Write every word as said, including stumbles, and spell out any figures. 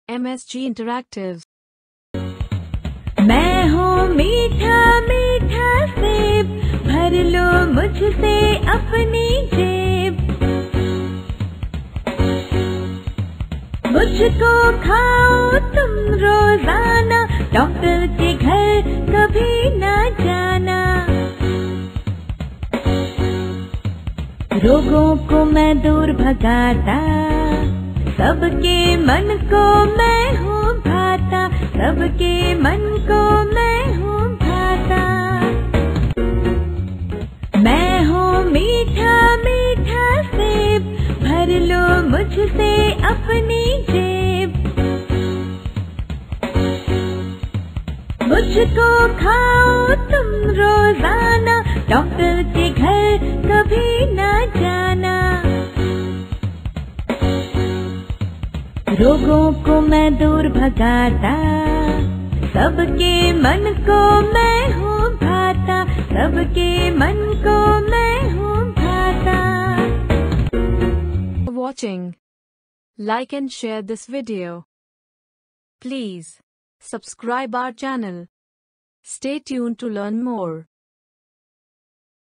M S G Interactives। मैं हूँ मीठा मीठा सेब, भर लो मुझसे अपनी जेब। मुझको खाओ तुम रोजाना, डॉक्टर के घर कभी ना जाना। रोगों को मैं दूर भगाता, सबके मन को मैं हूँ भाता, सबके मन को मैं हूँ भाता। मैं हूँ मीठा मीठा सेब, भर लो मुझसे अपनी जेब। मुझको खाओ तुम रोजाना, डॉक्टर के घर कभी ना जाना। रोगों को मैं दूर भगाता, सबके मन को मैं हूँ भाता, सबके मन को मैं हूँ भाता। Watching. Like and share this video. Please subscribe our channel. Stay tuned to learn more.